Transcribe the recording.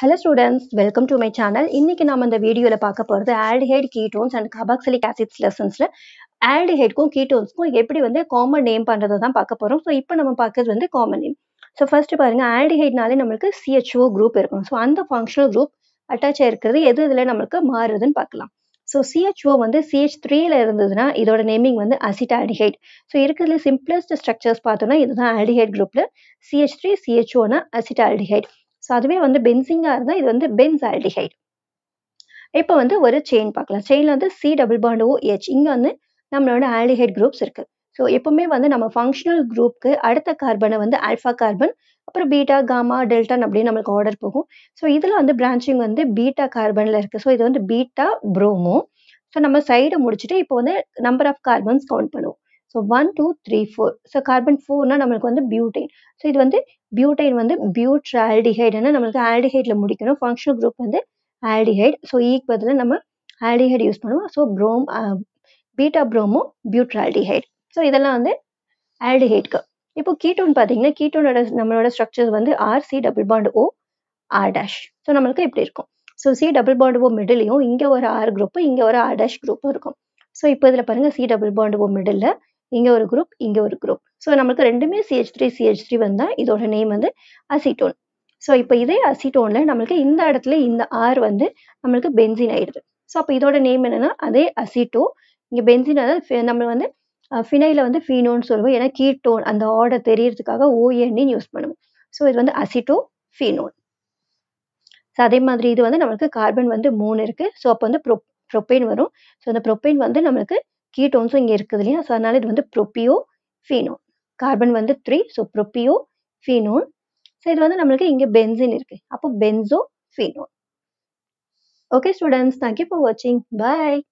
Hello students, welcome to my channel. இன்னைக்கு நாம இந்த வீடியோல பார்க்க போறது aldehyde, ketones and carboxylic acids lessonsல aldehydeக்கும் ketonesக்கும் எப்படி காமன் நேம் பண்றதை தான் பார்க்க போறோம். ஸோ இப்போ நம்ம பார்க்கறது காமன் நேம். ஸோ ஃபர்ஸ்ட் பாருங்க, aldehydeனாலே நம்மளுக்கு CHO குரூப் இருக்கும். ஸோ அந்த ஃபங்க்ஷனல் குரூப் அட்டாச் ஆயிருக்கிறது எதுல நம்மளுக்கு மாறுதுன்னு பார்க்கலாம். ஸோ CHO CH3ல இருந்ததுன்னா இதோட நேமிங் அசிட்டால்டிஹைட். ஸோ இருக்கிறதுல சிம்பிளஸ்ட் ஸ்ட்ரக்சர்ஸ் பார்த்தோம்னா இதுதான் aldehyde குரூப்ல CH3 CHOனா அசிட்டால்டிஹைட். ஸோ அதுவே பென்சிங்கா இருந்தால் இது பென்சால்டிஹைட். இப்போ ஒரு செயின் பார்க்கலாம். செயினில் C டபுள் பாண்ட் OH இங்கே நம்மளோட ஆல்டிஹைட் குரூப்ஸ் இருக்கு. ஸோ எப்பவுமே நம்ம ஃபங்க்ஷனல் குரூப்க்கு அடுத்த கார்பனை ஆல்ஃபா கார்பன், அப்புறம் பீட்டா, காமா, டெல்டான் அப்படின்னு நம்மளுக்கு ஆர்டர் போகும். ஸோ இதில் பிரான்ச்சிங் பீட்டா கார்பனில் இருக்குது. ஸோ இது பீட்டா ப்ரோமோ. ஸோ நம்ம சைடை முடிச்சுட்டு இப்போ நம்பர் ஆஃப் கார்பன்ஸ் கவுண்ட் பண்ணுவோம். ஸோ 1 2 3 4. ஸோ கார்பன் 4னா நம்மளுக்கு பியூட்டைன். ஸோ இது பியூட்டைன் பியூட்ரால்டிஹைடுன்னு நம்மளுக்கு ஆல்டிஹைட்ல முடிக்கணும். Functional group aldehyde. ஸோ ஈக்கு பதில் நம்ம ஆல்டிஹைட் யூஸ் பண்ணுவோம். So beta bromo butyraldehyde. So இதெல்லாம் ஆல்டிஹைட்க்கு. இப்போ கீட்டோன் பார்த்தீங்கன்னா கீட்டோனோட நம்மளோட structure RC double bond O R'. So நம்மளுக்கு இப்படி இருக்கும். So C double bond O மிடிலையும் இங்கே ஒரு R குரூப், இங்கே ஒரு R' குரூப்பும் இருக்கும். ஸோ இப்போ இதில் பாருங்க, C double bond O middle, இங்கே ஒரு குரூப், இங்கே ஒரு குரூப். ஸோ நம்மளுக்கு ரெண்டுமே CH3 வந்தால் இதோட நேம் அசிட்டோன். ஸோ இப்போ இதே அசிட்டோனில் நம்மளுக்கு இந்த இடத்துல இந்த R நம்மளுக்கு பென்சின் ஆயிடுது. ஸோ அப்போ இதோட நேம் என்னன்னா அதே அசிட்டோ. இங்கே பென்சின் நம்ம ஃபினைல ஃபீனோன்னு சொல்லுவோம். ஏன்னா கீட்டோன் அந்த ஆர்டர் தெரியறதுக்காக ONன்னு யூஸ் பண்ணுவோம். ஸோ இது அசிட்டோ ஃபீனோன். ஸோ அதே மாதிரி இது நம்மளுக்கு கார்பன் 3 இருக்கு. ஸோ அப்போ ப்ரோப்பேன் வரும். ஸோ அந்த ப்ரோப்பேன் நம்மளுக்கு கீட்டோன்ஸும் இங்கே இருக்குது இல்லையா? ஸோ அதனால இது propiophenone. Carbon 3. So propiophenone. So இது நம்மளுக்கு இங்கே பென்சின் இருக்கு. அப்போ benzophenone. Okay students, thank you for வாட்சிங். பாய்.